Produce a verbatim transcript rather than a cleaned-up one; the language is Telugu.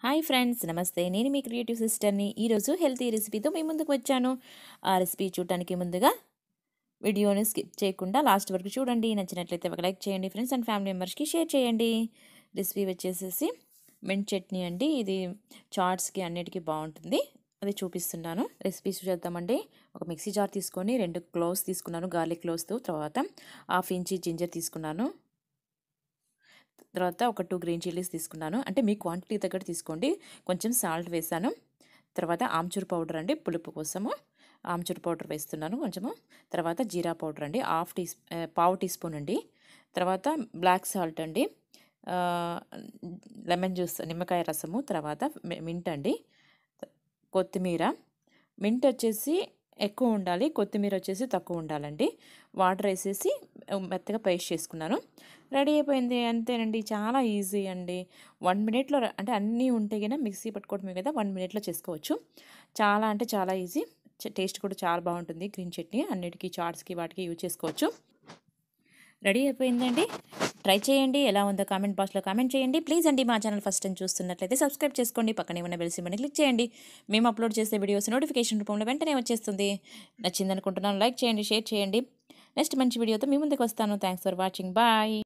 హాయ్ ఫ్రెండ్స్, నమస్తే. నేను మీ క్రియేటివ్ సిస్టర్ని. ఈరోజు హెల్తీ రెసిపీతో మీ ముందుకు వచ్చాను. ఆ రెసిపీ చూడటానికి ముందుగా వీడియోని స్కిప్ చేయకుండా లాస్ట్ వరకు చూడండి. నచ్చినట్లయితే ఒక లైక్ చేయండి. ఫ్రెండ్స్ అండ్ ఫ్యామిలీ మెంబర్స్కి షేర్ చేయండి. రెసిపీ వచ్చేసేసి మెంట్ చట్నీ అండి. ఇది చాట్స్కి అన్నిటికీ బాగుంటుంది. అది చూపిస్తున్నాను. రెసిపీస్ చేద్దామండి. ఒక మిక్సీ జార్ తీసుకొని రెండు క్లోవ్స్ తీసుకున్నాను, గార్లిక్ క్లోవ్స్తో. తర్వాత హాఫ్ ఇంచీ జింజర్ తీసుకున్నాను. తర్వాత ఒక టూ గ్రీన్ చిల్లీస్ తీసుకున్నాను. అంటే మీ క్వాంటిటీ తగ్గట్టు తీసుకోండి. కొంచెం సాల్ట్ వేసాను. తర్వాత ఆమ్చూర్ పౌడర్ అండి, పులుపు కోసము ఆమ్చూర్ పౌడర్ వేస్తున్నాను కొంచెము. తర్వాత జీరా పౌడర్ అండి, హాఫ్ టీ పావు టీ స్పూన్ అండి. తర్వాత బ్లాక్ సాల్ట్ అండి, లెమన్ జ్యూస్ నిమ్మకాయ రసము. తర్వాత మింట్ అండి, కొత్తిమీర. మింట్ వచ్చేసి ఎక్కువ ఉండాలి, కొత్తిమీర వచ్చేసి తక్కువ ఉండాలండి. వాటర్ వేసేసి మెత్తగా పేస్ట్ చేసుకున్నాను. రెడీ అయిపోయింది. అంతేనండి, చాలా ఈజీ అండి. వన్ మినిట్లో అంటే అన్నీ ఉంటే కన్నా మిక్సీ పట్టుకోవడమే కదా, వన్ మినిట్లో చేసుకోవచ్చు. చాలా అంటే చాలా ఈజీ. టేస్ట్ కూడా చాలా బాగుంటుంది. గ్రీన్ చట్నీ అన్నిటికీ చాట్స్కి వాటికి యూజ్ చేసుకోవచ్చు. రెడీ అయిపోయిందండి. ట్రై చేయండి. ఎలా ఉందో కామెంట్ బాక్స్లో కామెంట్ చేయండి. ప్లీజ్ అండి, మా ఛానల్ ఫస్ట్ టైం చూస్తున్నట్లయితే సబ్స్క్రైబ్ చేసుకోండి. పక్కనే ఉన్న బెల్ సింబల్ని క్లిక్ చేయండి. మేము అప్లోడ్ చేసే వీడియోస్ నోటిఫికేషన్ రూపంలో వెంటనే వచ్చేస్తుంది. నచ్చిందనుకుంటున్నాను. లైక్ చేయండి, షేర్ చేయండి. నెక్స్ట్ మంచి వీడియోతో మీ ముందుకు వస్తాను. Thanks for watching. బాయ్.